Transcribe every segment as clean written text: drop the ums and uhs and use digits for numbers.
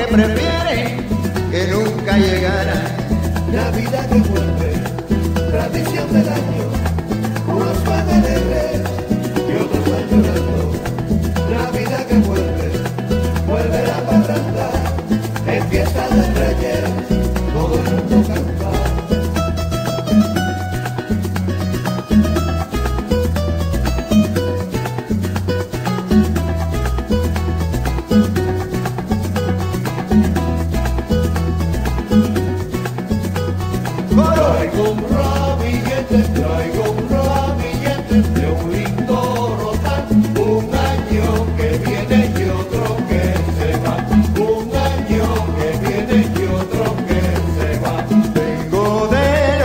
prefieren que nunca llegara. Navidad que vuelve, tradición del año, unos van alegres y otros van llorando. Navidad que vuelve la parranda, en fiesta de Reyes, todo el mundo canta. Traigo un ramillete de un lindo rosal, un año que viene y otro que se va, un año que viene y otro que se va. Vengo del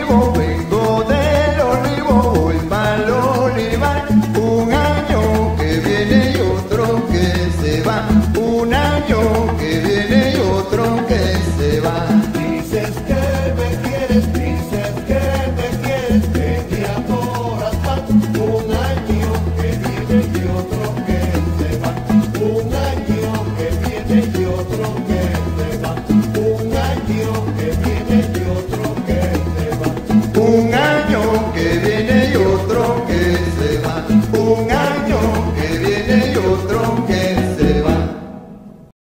olivo, voy pa'l olivar, un año que viene y otro que se va, un año que viene y otro que se va. Dices que me quieres, dices que me quieres, que te adoras más, un año que viene y otro que se va, un año que viene y otro que se va, un año que viene y otro que se va, Un año